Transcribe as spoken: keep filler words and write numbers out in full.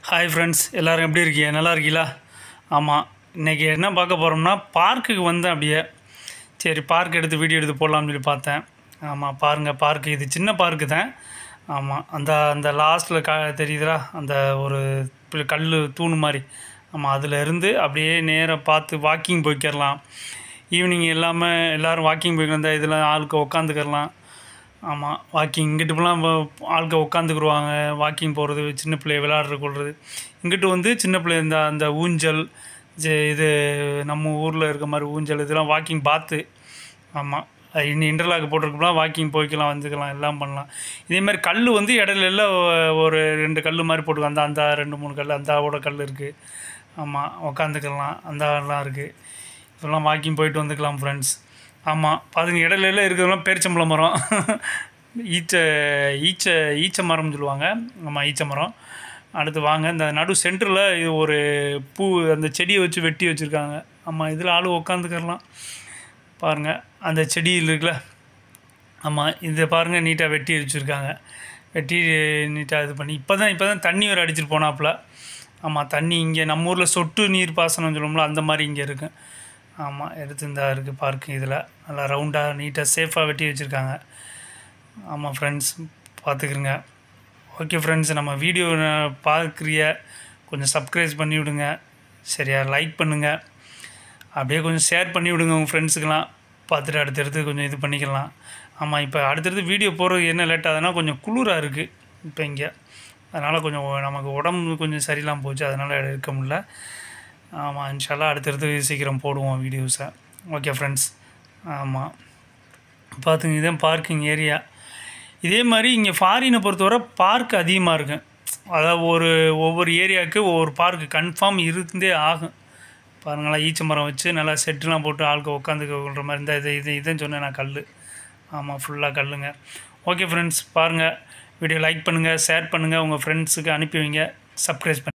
Hi friends, எல்லோரும் எப்படி இருக்கீங்க? நல்லா இருக்கீங்களா? ஆமாம், இன்றைக்கி என்ன பார்க்க போகிறோம்னா பார்க்குக்கு வந்தேன். அப்படியே சரி பார்க் எடுத்து வீடியோ எடுத்து போடலாம்னு சொல்லி பார்த்தேன். ஆமாம், பாருங்கள், பார்க்கு இது சின்ன பார்க்கு தான். ஆமாம், அந்த அந்த லாஸ்ட்டில் க தெரியுதுடா அந்த ஒரு கல் தூணு மாதிரி. ஆமாம், அதில் இருந்து அப்படியே நேராக பார்த்து வாக்கிங் போய்க்கிடலாம். ஈவினிங் எல்லாமே எல்லோரும் வாக்கிங் போய்க்கு வந்தால் இதில் ஆளுக்கு உட்காந்துக்கிடலாம். ஆமாம், வாக்கிங் இங்கிட்டு இப்போலாம் ஆளுக்க உட்காந்துக்குருவாங்க. வாக்கிங் போகிறது, சின்ன பிள்ளைய விளையாடுற கொள்வது. இங்கிட்டு வந்து சின்ன பிள்ளை இந்த அந்த ஊஞ்சல் இது நம்ம ஊரில் இருக்க மாதிரி ஊஞ்சல் இதெல்லாம் வாக்கிங் பார்த்து. ஆமாம், இன்னும் இன்டர்லாக் போட்டிருக்கலாம், வாக்கிங் போய்க்கலாம், வந்துக்கலாம், எல்லாம் பண்ணலாம். இதேமாதிரி கல் வந்து இடையில எல்லாம் ஒரு ரெண்டு கல் மாதிரி போட்டுக்கலாம். அந்த அந்த ரெண்டு மூணு கல் அந்தாவோட கல் இருக்குது. ஆமாம், உக்காந்துக்கலாம், அந்த எல்லாம் இருக்குது. இதெல்லாம் வாக்கிங் போயிட்டு வந்துக்கலாம் ஃப்ரெண்ட்ஸ். ஆமாம், பாருங்க, இடையில எல்லாம் இருக்கிறதெல்லாம் பேரிச்சம்பழம் மரம், ஈச்ச ஈச்ச ஈச்ச மரம்னு சொல்லுவாங்க. ஆமாம், ஈச்ச மரம். அடுத்து வாங்க, இந்த நடு சென்டரில் இது ஒரு பூ அந்த செடியை வச்சு வெட்டி வச்சுருக்காங்க. ஆமாம், இதில் ஆள் உட்காந்துக்கலாம். பாருங்கள், அந்த செடியில் இருக்குல்ல. ஆமாம், இதை பாருங்கள், நீட்டாக வெட்டி வச்சுருக்காங்க. வெட்டி நீட்டாக இது பண்ணி இப்போ தான் இப்போ தான் தண்ணி வர அடிச்சிட்டு போனாப்புல. ஆமாம், தண்ணி இங்கே நம்ம ஊரில் சொட்டு நீர் பாசனம் சொல்லுவோம்ல, அந்த மாதிரி இங்கே இருக்குது. ஆமாம், எடுத்து இந்த இருக்குது பார்க்கு. இதில் நல்லா ரவுண்டாக நீட்டாக சேஃபாக வெட்டி வச்சுருக்காங்க. ஆமாம் ஃப்ரெண்ட்ஸ், பார்த்துக்குறங்க. ஓகே ஃப்ரெண்ட்ஸ், நம்ம வீடியோ பார்க்குறிய கொஞ்சம் சப்ஸ்கிரைப் பண்ணி விடுங்க. சரியா, லைக் பண்ணுங்கள். அப்படியே கொஞ்சம் ஷேர் பண்ணி விடுங்க உங்கள் ஃப்ரெண்ட்ஸுக்கெலாம். பார்த்துட்டு அடுத்தடுத்து கொஞ்சம் இது பண்ணிக்கலாம். ஆமாம், இப்போ அடுத்தடுத்து வீடியோ போகிறது என்ன லேட் ஆகுதுன்னா கொஞ்சம் குளிராக இருக்குது இப்போ இங்கே. அதனால் கொஞ்சம் நமக்கு உடம்பு கொஞ்சம் சரியில்லாமல் போச்சு, அதனால் எடுக்க முடியல. ஆமாம், இன்ஷால்லா அடுத்தடுத்து சீக்கிரம் போடுவோம் வீடியோஸை. Okay friends. ஆமாம், பார்த்துங்க, இதுதான் பார்க்கிங் ஏரியா. இதே மாதிரி இங்கே ஃபாரினை பொறுத்தவரை பார்க் அதிகமாக இருக்கும். அதாவது ஒரு ஒவ்வொரு ஏரியாவுக்கு ஒவ்வொரு பார்க்கு கன்ஃபார்ம் இருந்தே ஆகும். பாருங்களா, ஈச்ச மரம் வச்சு நல்லா செட்டுலாம் போட்டு ஆளுக்கு உட்காந்துக்கிற மாதிரி இந்த இது இது இதுன்னு சொன்னேன் நான், கல். ஆமாம், ஃபுல்லாக கல்லுங்க. ஓகே ஃப்ரெண்ட்ஸ், பாருங்கள், வீடியோ லைக் பண்ணுங்கள், ஷேர் பண்ணுங்கள், உங்கள் ஃப்ரெண்ட்ஸுக்கு அனுப்பி வைங்க, சப்ஸ்கிரைப் பண்ணுங்கள்.